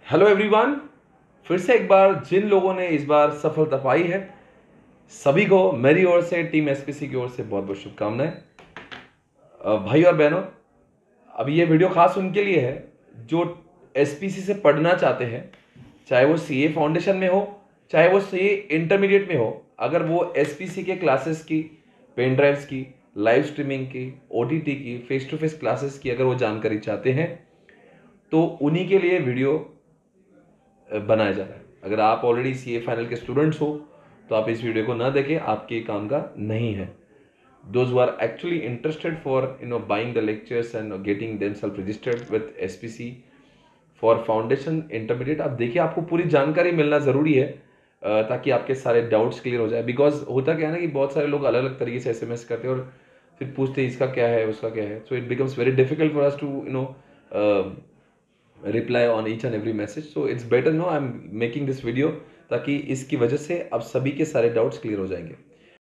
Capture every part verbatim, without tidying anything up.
Hello everyone, फिर से एक बार जिन लोगों ने इस बार सफलता पाई है सभी को मेरी ओर से, टीम एसपीसी की ओर से बहुत बहुत शुभकामनाएं। अ, भाई और बहनों, अब ये वीडियो खास उनके लिए है जो एसपीसी से पढ़ना चाहते हैं, चाहे वो सीए फाउंडेशन में हो, चाहे वो सीए इंटरमीडिएट में हो। अगर वो एसपीसी के क्लासेस की, पेन ड्राइव्स की, लाइव स्ट्रीमिंग की, ओटीटी की, फेस टू फेस क्लासेस की अगर वो जानकारी चाहते हैं तो उन्हीं के लिए वीडियो बनाया जा रहा है। अगर आप ऑलरेडी सीए फाइनल के स्टूडेंट्स हो तो आप इस वीडियो को ना देखें, आपके काम का नहीं है। Those who are actually interested for you know buying the lectures and getting themselves registered with S P C for foundation intermediate, आप देखिए, आपको पूरी जानकारी मिलना ज़रूरी है अ, ताकि आपके सारे डाउट्स क्लियर हो जाए। बिकॉज होता क्या है ना कि बहुत सारे लोग अलग अलग तरीके से एसएमएस करते हैं और फिर पूछते हैं इसका क्या है, उसका क्या है। So it becomes very difficult for us to you know reply on each and every message. So it's better no I am making this video, ताकि इसकी वजह से अब सभी के सारे डाउट्स क्लियर हो जाएंगे।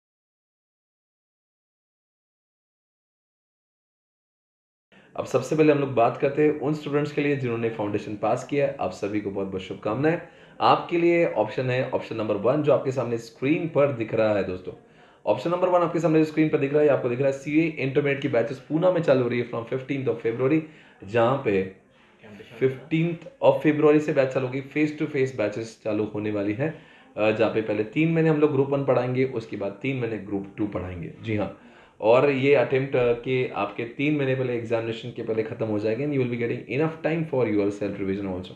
अब सबसे पहले हम लोग बात करते हैं उन स्टूडेंट्स के लिए जिन्होंने फाउंडेशन पास किया है। आप सभी को बहुत बहुत शुभकामनाएं। आपके लिए ऑप्शन है ऑप्शन नंबर वन, जो आपके सामने स्क्रीन पर दिख रहा है। दोस्तों, ऑप्शन नंबर वन आपके सामने स्क्रीन पर दिख रहा है, आपको दिख रहा है सीए इंटरमीडिएट की बैचेस पूना में चालू हो रही है फ्रॉम फिफ्टींथ ऑफ फेब्रुवरी, जहां पे फिफ्टींथ ऑफ फेब्रुवरी से बैच चालू होगी। फेस टू फेस बैचेस चालू होने वाली है, जहाँ पे पहले तीन महीने हम लोग ग्रुप वन पढ़ाएंगे, उसके बाद तीन महीने ग्रुप टू पढ़ाएंगे। जी हाँ, और ये अटेम्प्ट के आपके तीन महीने पहले एग्जामिनेशन के पहले खत्म हो जाएंगे and you will be getting enough time for yourself revision also.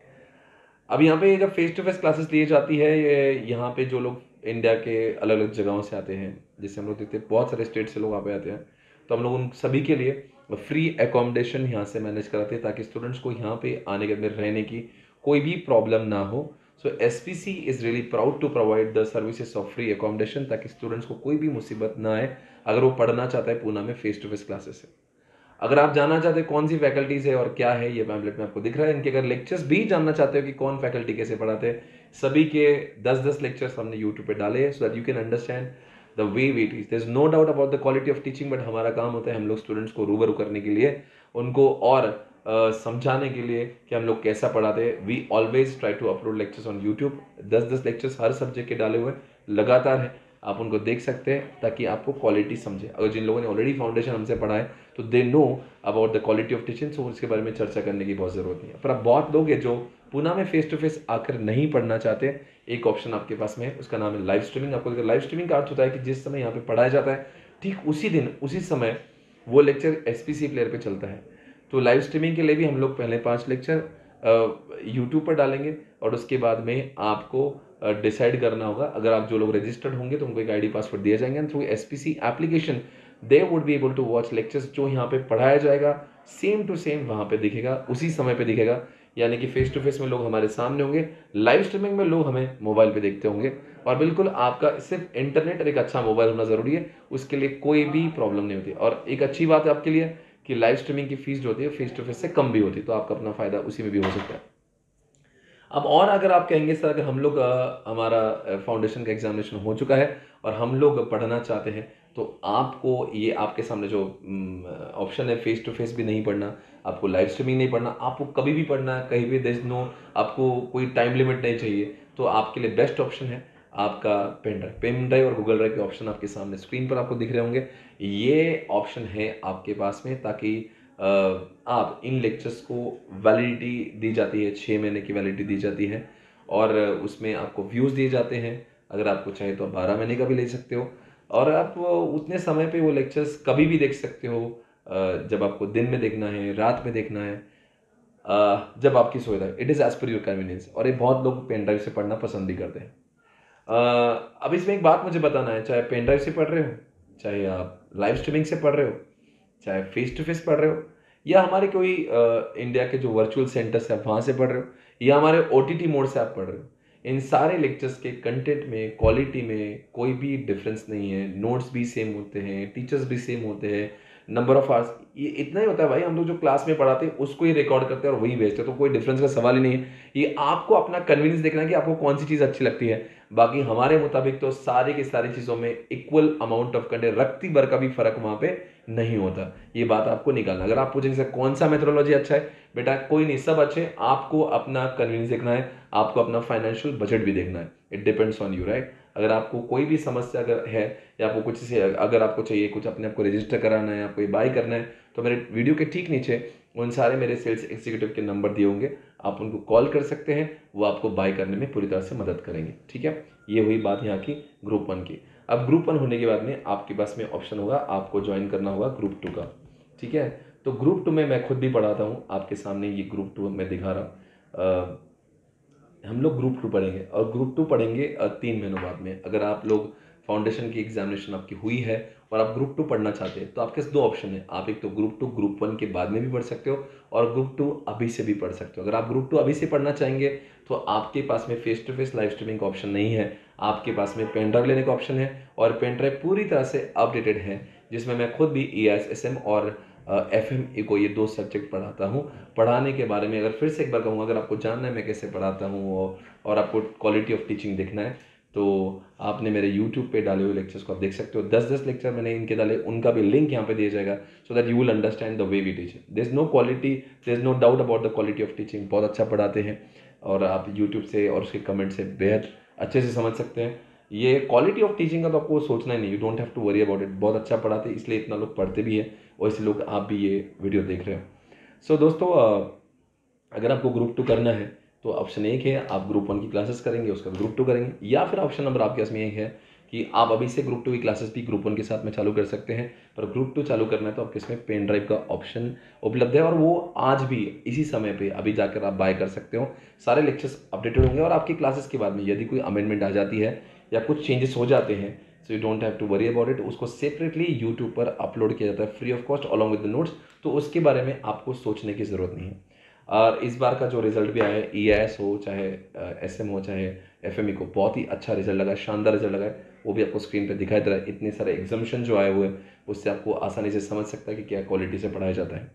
अब यहाँ पे जब फेस टू फेस क्लासेस ली जाती है, ये यहाँ पे जो लोग इंडिया के अलग अलग जगहों से आते हैं, जैसे हम लोग देखते हैं बहुत सारे स्टेट से लोग यहाँ पे आते हैं, तो हम लोग उन सभी के लिए फ्री एकोमोडेशन यहाँ से मैनेज कराते हैं ताकि स्टूडेंट्स को यहाँ पे आने के अंदर रहने की कोई भी प्रॉब्लम ना हो। So S P C is really proud to provide the services of free accommodation, ताकि स्टूडेंट्स को कोई भी मुसीबत ना आए अगर वो पढ़ना चाहता है पूना में फेस टू फेस क्लासेस है। अगर आप जानना चाहते हैं कौन सी फैकल्टीज है और क्या है, ये पैम्पलेट में आपको दिख रहा है। इनके अगर लेक्चर्स भी जानना चाहते हो कि कौन फैकल्टी कैसे पढ़ाते हैं, सभी के दस दस लेक्चर्स हमने यूट्यूब पे डाले हैं so that you can understand the way we teach. There is no doubt about the quality of teaching, but हमारा काम होता है हम लोग स्टूडेंट्स को रूबरू करने के लिए, उनको और uh, समझाने के लिए कि हम लोग कैसा पढ़ाते हैं। We always try to upload lectures on YouTube. दस दस लेक्चर्स हर सब्जेक्ट के डाले हुए लगातार है, आप उनको देख सकते हैं ताकि आपको क्वालिटी समझे। अगर जिन लोगों ने ऑलरेडी फाउंडेशन हमसे पढ़ा है तो they know about the quality of teaching, so उसके बारे में चर्चा करने की बहुत ज़रूरत नहीं है। पर अब बहुत लोग हैं जो पुणे में फेस टू फेस आकर नहीं पढ़ना चाहते, एक ऑप्शन आपके पास में है, उसका नाम है लाइव स्ट्रीमिंग। आपको लाइव स्ट्रीमिंग का अर्थ होता है कि जिस समय यहाँ पे पढ़ाया जाता है ठीक उसी दिन उसी समय वो lecture S P C player पर चलता है। तो लाइव स्ट्रीमिंग के लिए भी हम लोग पहले पाँच लेक्चर यूट्यूब पर डालेंगे और उसके बाद में आपको डिसाइड uh, करना होगा। अगर आप जो लोग रजिस्टर्ड होंगे तो उनको एक आईडी पासवर्ड दिया जाएंगे, through SPC application they would be able to watch lectures. जो यहाँ पे पढ़ाया जाएगा सेम टू सेम वहाँ पे दिखेगा, उसी समय पे दिखेगा, यानी कि फेस टू फेस में लोग हमारे सामने होंगे, लाइव स्ट्रीमिंग में लोग हमें मोबाइल पे देखते होंगे। और बिल्कुल आपका सिर्फ इंटरनेट और एक अच्छा मोबाइल होना ज़रूरी है, उसके लिए कोई भी प्रॉब्लम नहीं होती। और एक अच्छी बात है आपके लिए कि लाइव स्ट्रीमिंग की फीस जो होती है फेस टू फेस से कम भी होती है, तो आपका अपना फ़ायदा उसी में भी हो सकता है। अब और अगर आप कहेंगे सर, अगर हम लोग हमारा फाउंडेशन का एग्जामिनेशन हो चुका है और हम लोग पढ़ना चाहते हैं तो आपको ये आपके सामने जो ऑप्शन है, फेस टू फेस भी नहीं पढ़ना, आपको लाइव स्ट्रीमिंग नहीं पढ़ना, आपको कभी भी पढ़ना है कहीं भी, देयर इज नो, आपको कोई टाइम लिमिट नहीं चाहिए, तो आपके लिए बेस्ट ऑप्शन है आपका पेन ड्राइव। पेन ड्राइव और गूगल ड्राइव के ऑप्शन आपके सामने स्क्रीन पर आपको दिख रहे होंगे। ये ऑप्शन है आपके पास में ताकि आप इन लेक्चर्स को वैलिडिटी दी जाती है, छः महीने की वैलिडिटी दी जाती है और उसमें आपको व्यूज़ दिए जाते हैं। अगर आपको चाहे तो आप बारह महीने का भी ले सकते हो और आप उतने समय पे वो लेक्चर्स कभी भी देख सकते हो, जब आपको दिन में देखना है, रात में देखना है, जब आपकी सुविधा है। It is as per your convenience. और ये बहुत लोग पेन ड्राइव से पढ़ना पसंद भी करते हैं। अब इसमें एक बात मुझे बताना है, चाहे पेन ड्राइव से पढ़ रहे हो, चाहे आप लाइव स्ट्रीमिंग से पढ़ रहे हो, चाहे फेस टू फेस पढ़ रहे हो, या हमारे कोई इंडिया के जो वर्चुअल सेंटर्स है आप वहाँ से पढ़ रहे हो, या हमारे ओ टी टी मोड से आप पढ़ रहे हो, इन सारे लेक्चर्स के कंटेंट में, क्वालिटी में कोई भी डिफरेंस नहीं है। नोट्स भी सेम होते हैं, टीचर्स भी सेम होते हैं, नंबर ऑफ आवर्स, ये इतना ही होता है भाई। हम लोग जो क्लास में पढ़ाते हैं उसको ही रिकॉर्ड करते हैं और वही भेजते हैं, तो कोई डिफरेंस का सवाल ही नहीं है। ये आपको अपना कन्वीनियंस देखना है कि आपको कौन सी चीज़ अच्छी लगती है। बाकी हमारे मुताबिक तो सारी की सारी चीज़ों में इक्वल अमाउंट ऑफ कंटेंट, रत्ती भर का भी फर्क वहाँ पे नहीं होता। ये बात आपको निकालना। अगर आप पूछेंगे सर कौन सा मेथोडोलॉजी अच्छा है, बेटा कोई नहीं, सब अच्छे। आपको अपना कन्वीनियंस देखना है, आपको अपना फाइनेंशियल बजट भी देखना है। It depends on you, right. अगर आपको कोई भी समस्या अगर है या आपको कुछ से अगर आपको चाहिए कुछ अपने आप को रजिस्टर कराना है, आपको ये बाय करना है, तो मेरे वीडियो के ठीक नीचे उन सारे मेरे सेल्स एग्जीक्यूटिव के नंबर दिए होंगे, आप उनको कॉल कर सकते हैं, वो आपको बाय करने में पूरी तरह से मदद करेंगे। ठीक है, ये हुई बात यहाँ की ग्रुप वन की। अब ग्रुप वन होने के बाद में आपके पास में ऑप्शन होगा, आपको ज्वाइन करना होगा ग्रुप टू का। ठीक है, तो ग्रुप टू में मैं खुद भी पढ़ाता हूँ, आपके सामने ये ग्रुप टू मैं दिखा रहा हूँ। हम लोग ग्रुप टू पढ़ेंगे और ग्रुप टू पढ़ेंगे तीन महीनों बाद में। अगर आप लोग फाउंडेशन की एग्जामिनेशन आपकी हुई है और आप ग्रुप टू पढ़ना चाहते हैं, तो आपके पास दो ऑप्शन है। आप एक तो ग्रुप टू ग्रुप वन के बाद में भी पढ़ सकते हो और ग्रुप टू अभी से भी पढ़ सकते हो। अगर आप ग्रुप टू अभी से पढ़ना चाहेंगे तो आपके पास में face to face live streaming का ऑप्शन नहीं है, आपके पास में पेन ड्राइव लेने का ऑप्शन है। और पेन ड्राइव पूरी तरह से अपडेटेड है, जिसमें मैं खुद भी ई एस एस एम और एफ एम को, ये दो सब्जेक्ट पढ़ाता हूँ। पढ़ाने के बारे में अगर फिर से एक बार कहूँगा, अगर आपको जानना है मैं कैसे पढ़ाता हूँ और आपको क्वालिटी ऑफ टीचिंग देखना है, तो आपने मेरे यूट्यूब पे डाले हुए लेक्चर्स को आप देख सकते हो। दस दस लेक्चर मैंने इनके डाले, उनका भी लिंक यहाँ पे दिया जाएगा, so that you will understand the way we teach. There is no quality, there is no doubt about the quality of teaching. बहुत अच्छा पढ़ाते हैं और आप यूट्यूब से और उसके कमेंट से बेहद अच्छे से समझ सकते हैं। ये क्वालिटी ऑफ टीचिंग का तो आपको सोचना ही नहीं, you don't have to worry about it. बहुत अच्छा पढ़ाते हैं, इसलिए इतना लोग पढ़ते भी है और इसलिए लोग आप भी ये वीडियो देख रहे हो। सो so, दोस्तों, अगर आपको ग्रुप टू करना है तो ऑप्शन एक है, आप ग्रुप वन की क्लासेस करेंगे, उसका ग्रुप टू करेंगे, या फिर ऑप्शन नंबर आपके पास में एक है कि आप अभी से ग्रुप टू की क्लासेस भी ग्रुप वन के साथ में चालू कर सकते हैं। पर ग्रुप टू चालू करना है तो आपके इसमें पेन ड्राइव का ऑप्शन उपलब्ध है और वो आज भी इसी समय पे अभी जाकर आप बाय कर सकते हो। सारे लेक्चर्स अपडेटेड होंगे और आपकी क्लासेस के बाद में यदि कोई अमेंडमेंट आ जाती है या कुछ चेंजेस हो जाते हैं, so you don't have to worry about it. उसको सेपरेटली यूट्यूब पर अपलोड किया जाता है free of cost along with the notes, तो उसके बारे में आपको सोचने की ज़रूरत नहीं है। और इस बार का जो रिजल्ट भी आया है, ई आई एस हो चाहे एस एम हो चाहे एफ एम ई को, बहुत ही अच्छा रिजल्ट लगा, शानदार रिजल्ट लगा है। वो भी आपको स्क्रीन पे दिखाई दे रहा है। इतने सारे एग्जामिनेशन जो आए हुए हैं उससे आपको आसानी से समझ सकता है कि क्या क्वालिटी से पढ़ाया जाता है।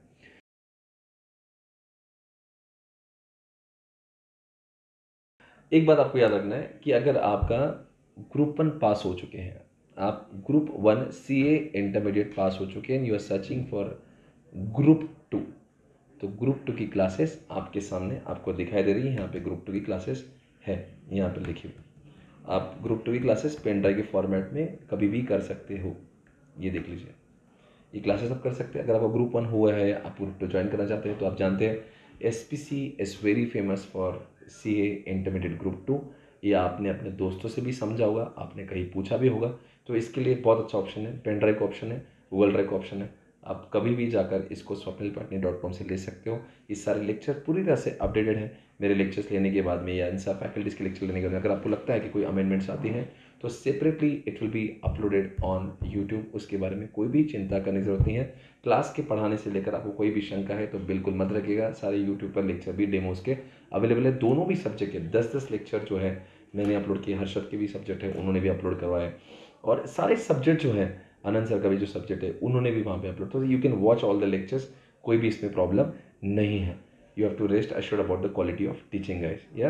एक बात आपको याद रखना है कि अगर आपका ग्रुप वन पास हो चुके हैं, आप group one C A intermediate pass हो चुके हैं, you are searching for group two, तो ग्रुप टू की क्लासेस आपके सामने आपको दिखाई दे रही है। यहाँ पे ग्रुप टू की क्लासेस है, यहाँ पर लिखी हुई। आप ग्रुप टू की क्लासेस पेन ड्राइव के फॉर्मेट में कभी भी कर सकते हो। ये देख लीजिए, ये क्लासेस आप कर सकते हैं। अगर आपका ग्रुप वन हुआ है, आप ग्रुप टू ज्वाइन करना चाहते हैं, तो आप जानते हैं S P C is very famous for C A intermediate group two. ये आपने अपने दोस्तों से भी समझा होगा, आपने कहीं पूछा भी होगा, तो इसके लिए बहुत अच्छा ऑप्शन है। पेन ड्राइव का ऑप्शन है, गूगल ड्राइव का ऑप्शन है। आप कभी भी जाकर इसको स्वप्निल पाटनी डॉट कॉम से ले सकते हो। ये सारे लेक्चर पूरी तरह से अपडेटेड है। मेरे लेक्चर्स लेने के बाद में या इन सब फैकल्टीज़ के लेक्चर लेने के बाद अगर आपको लगता है कि कोई अमेंडमेंट्स आती हैं, तो separately it will be uploaded on YouTube. उसके बारे में कोई भी चिंता करने की ज़रूरत नहीं है। क्लास के पढ़ाने से लेकर आपको कोई भी शंका है तो बिल्कुल मत रखिएगा। सारे यूट्यूब पर लेक्चर भी डेमोज के अवेलेबल है, दोनों भी सब्जेक्ट के दस दस लेक्चर जो है मैंने अपलोड किए। हर्षद के भी सब्जेक्ट है, उन्होंने भी अपलोड करवाया, और सारे सब्जेक्ट जो है, आनंद सर का भी जो सब्जेक्ट है उन्होंने भी वहाँ पे अपलोड, तो you can watch all the lectures. कोई भी इसमें प्रॉब्लम नहीं है। You have to rest assured about the quality of teaching guys, yeah.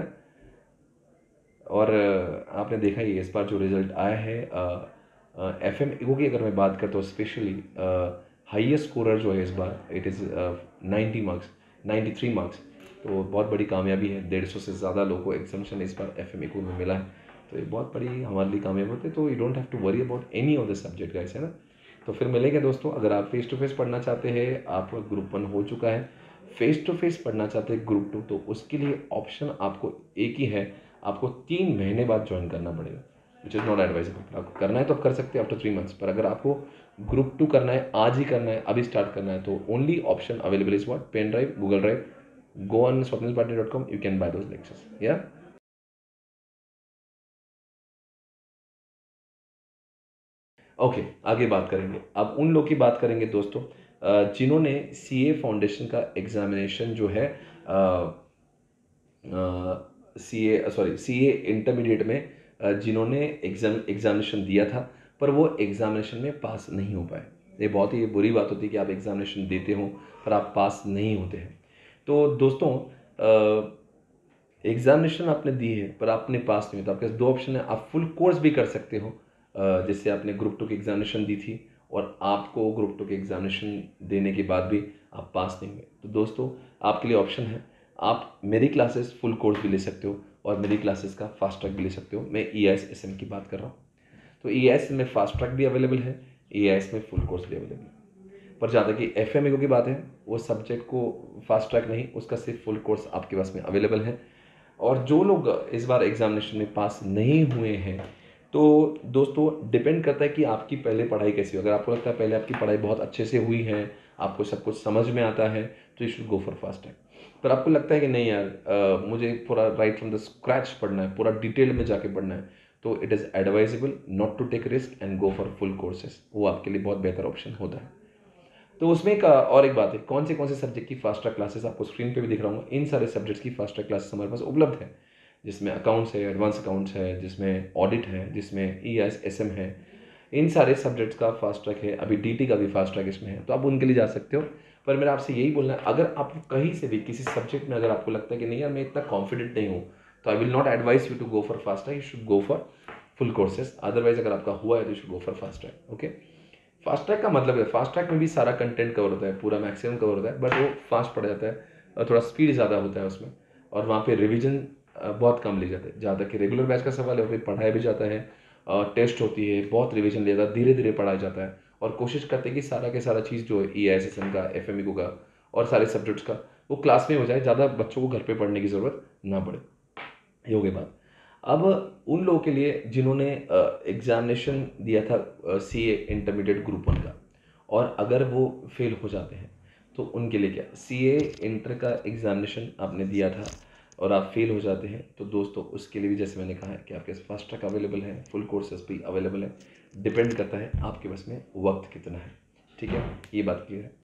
और आपने देखा ही इस बार जो रिजल्ट आया है एफ एम ई की, अगर मैं बात करता हूँ स्पेशली, हाईएस्ट स्कोरर जो है इस बार, it is ninety marks, ninety three marks. तो बहुत बड़ी कामयाबी है। डेढ़ सौ से ज़्यादा लोगों को एग्जामिशन इस बार एफ एम ई में मिला है, तो ये बहुत बड़ी हमारे लिए कामयाबी होती है। तो you don't have to worry about any of the subject guys, है ना। तो फिर मिलेंगे दोस्तों। अगर आप फेस टू फेस पढ़ना चाहते हैं, आपका ग्रुप वन हो चुका है, फेस टू फेस पढ़ना चाहते हैं ग्रुप टू, तो उसके लिए ऑप्शन आपको एक ही है, आपको तीन महीने बाद ज्वाइन करना पड़ेगा, विच इज़ नॉट एडवाइजेबल। आपको करना है तो आप कर सकते हैं आफ्टर थ्री मंथ्स, पर अगर आपको ग्रुप टू करना है, आज ही करना है, अभी स्टार्ट करना है, तो only option available is what, pen drive, Google drive. Go on Swapnil Patni dot com, you can buy those lectures, yeah. Okay okay, आगे बात करेंगे। अब उन लोग की बात करेंगे दोस्तों जिन्होंने सी ए फाउंडेशन का एग्जामिनेशन जो है C A sorry C A intermediate में uh, जिन्होंने एग्जाम एग्जामिनेशन दिया था, पर वो एग्जामिनेशन में पास नहीं हो पाए। ये बहुत ही बुरी बात होती है कि आप एग्ज़ामिनेशन देते हो पर आप पास नहीं होते हैं। तो दोस्तों एग्ज़ामिनेशन आपने दी है पर आपने पास नहीं हुआ, तो आपके पास दो ऑप्शन है। आप फुल कोर्स भी कर सकते हो, अ, जैसे आपने ग्रुप टू की एग्ज़ामिनेशन दी थी और आपको ग्रुप टू की एग्ज़ामिनेशन देने के बाद भी आप पास नहीं हुए, तो दोस्तों आपके लिए ऑप्शन है, आप मेरी क्लासेस फुल कोर्स भी ले सकते हो और मेरी क्लासेस का फास्ट ट्रैक भी ले सकते हो। मैं E I S S M की बात कर रहा हूँ। तो ई आई एस में फास्ट ट्रैक भी अवेलेबल है, ई आई एस में फुल कोर्स भी अवेलेबल है। पर जहाँ तक कि एफ एम ए की बात है, वो सब्जेक्ट को फास्ट ट्रैक नहीं, उसका सिर्फ फुल कोर्स आपके पास में अवेलेबल है। और जो लोग इस बार एग्जामिनेशन में पास नहीं हुए हैं, तो दोस्तों डिपेंड करता है कि आपकी पहले पढ़ाई कैसी हो। अगर आपको लगता है पहले आपकी पढ़ाई बहुत अच्छे से हुई है, आपको सब कुछ समझ में आता है, तो you should go for fast track. पर आपको लगता है कि नहीं यार, अ, मुझे पूरा राइट फ्रॉम द स्क्रैच पढ़ना है, पूरा डिटेल में जाके पढ़ना है, तो it is advisable not to take risk and go for full courses. वो आपके लिए बहुत बेहतर ऑप्शन होता है। तो उसमें एक और एक बात है, कौन से कौन से सब्जेक्ट की फास्ट ट्रैक क्लासेस आपको स्क्रीन पे भी दिख रहा हूँ, इन सारे सब्जेक्ट्स की फास्ट ट्रैक क्लासेस हमारे पास उपलब्ध है, जिसमें अकाउंट्स है, एडवांस अकाउंट्स है, जिसमें ऑडिट है, जिसमें ई एस एस एम है। इन सारे सब्जेक्ट्स का फास्ट ट्रैक है, अभी डी टी का भी फास्ट ट्रैक इसमें है, तो आप उनके लिए जा सकते हो। पर मेरा आपसे यही बोलना है, अगर आप कहीं से भी किसी सब्जेक्ट में अगर आपको लगता है कि नहीं यार मैं इतना कॉन्फिडेंट नहीं हूँ, तो I will not advise you to go for fast track, you should go for full courses. Otherwise अगर आपका हुआ है तो you should go for fast track. Okay, fast track का मतलब है, फास्ट ट्रैक में भी सारा कंटेंट कवर होता है, पूरा मैक्सिमम कवर होता है, बट वो फास्ट पढ़ा जाता है और थोड़ा स्पीड ज़्यादा होता है उसमें, और वहाँ पे रिवीजन बहुत कम ली जाती है। जहाँ तक कि रेगुलर बैच का सवाल है, फिर पढ़ाया भी जाता है, टेस्ट होती है, बहुत रिवीजन लिया जाता है, धीरे धीरे पढ़ाया जाता है, और कोशिश करते हैं कि सारा के सारा चीज़ जो है E I S S M का, एफ एम ई का और सारे सब्जेक्ट्स का वो क्लास में हो जाए, ज़्यादा बच्चों को घर पे पढ़ने की ज़रूरत ना पड़े। ये हो गई बात। अब उन लोगों के लिए जिन्होंने एग्जामिनेशन दिया था C A intermediate group one का, और अगर वो फेल हो जाते हैं, तो उनके लिए क्या, सी ए इंटर का एग्जामिनेशन आपने दिया था और आप फेल हो जाते हैं, तो दोस्तों उसके लिए भी जैसे मैंने कहा है कि आपके पास फास्ट ट्रैक अवेलेबल है, फुल कोर्सेज भी अवेलेबल है। डिपेंड करता है आपके पास में वक्त कितना है। ठीक है, ये बात क्लियर है।